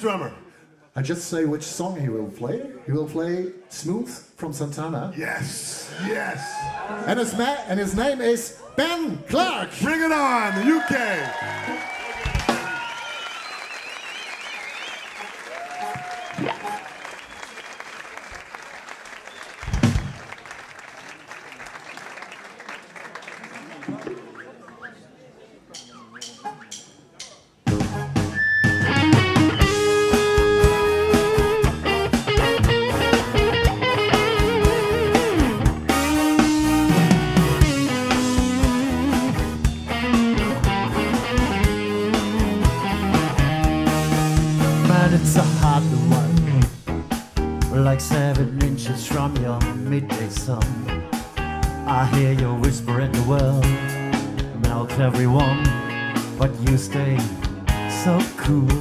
drummer. I just say which song he will play. He will play Smooth from Santana. Yes, yes. And his name is Ben Clark. Bring it on, the UK. It's a hard one, like 7 inches from your midday sun. I hear you whisper in the world, melt everyone, but you stay so cool.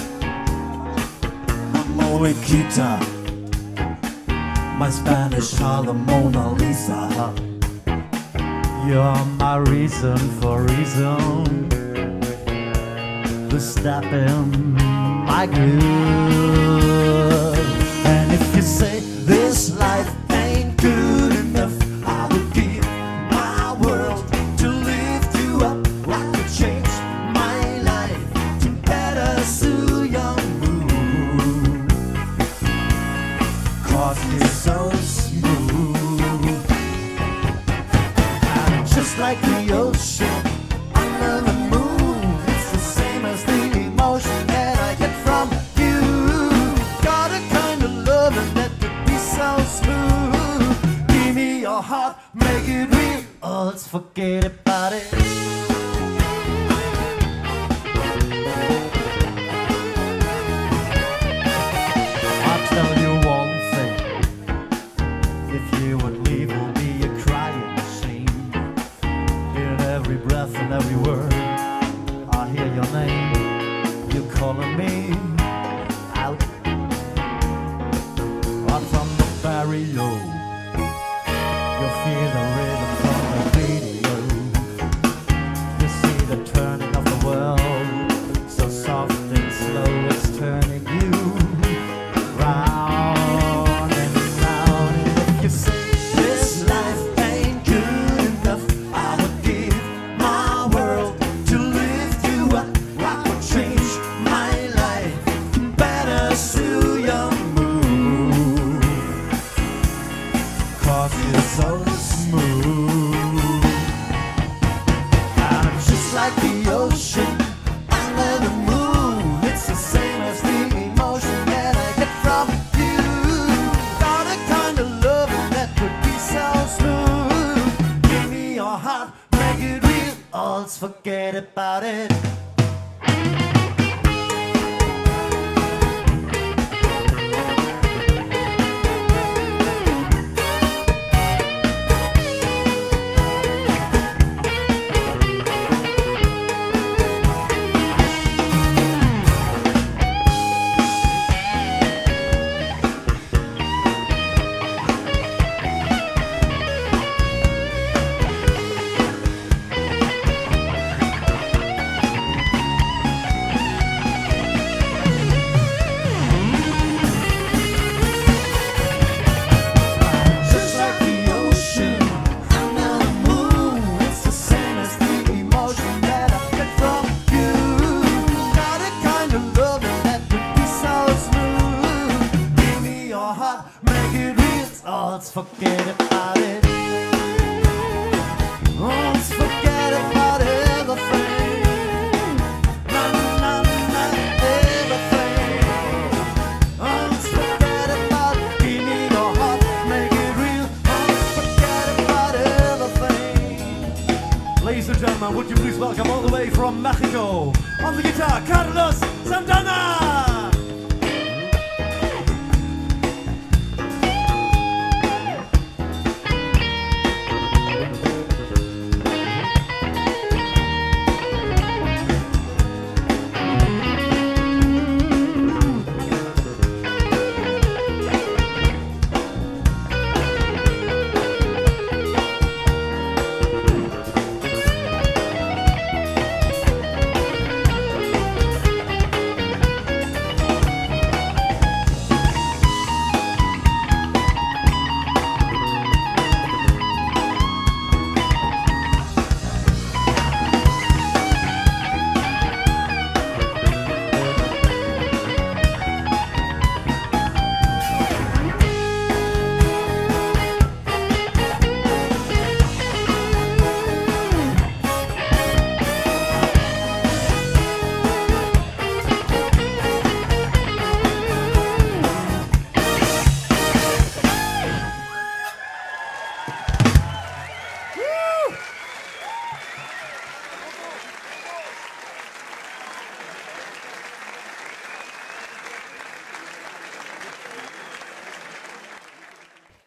Amor Quita, my Spanish Harlem Mona Lisa. You're my reason for reason, the step in my groove. And if you say this life ain't good enough, I would give my world to lift you up. I could change my life to better suit your mood, 'cause you're so smooth. And just like the ocean under the moon, it's the same as the emotion that I get from you. Got a kind of loving that could be so smooth. Give me your heart, make it real, or let's forget about it. I'll tell you one thing, if you would leave, it'll be a crying scene. In every breath and every word, I hear your name. You're calling me out. I'm from the barrio. You feel the rhythm from the radio. You see the turning of the world, so soft and slow, it's turning you round and round. And if you say this life ain't good enough, I would give my world to lift you up. I would change my life, better suit your mood, 'cause you're so smooth. I'm just like the ocean under the moon. It's the same as the emotion that I get from you. Got a kind of loving that could be so smooth. Give me your heart, make it real, or let's forget about it. Just like the ocean under the moon, it's the same as the emotion that I get from you. Got a kind of loving that could be so smooth. Give me your heart, make it real, or let's forget about it. Oh, let's forget about everything. Na, na, na, everything. Oh, let's forget about it. Give me your heart, make it real. Oh, let's forget about everything. Ladies and gentlemen, would you please welcome all the way from Mexico, on the guitar, Carlos Santana!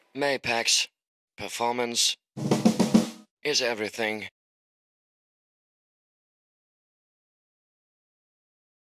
Mapex performance is everything.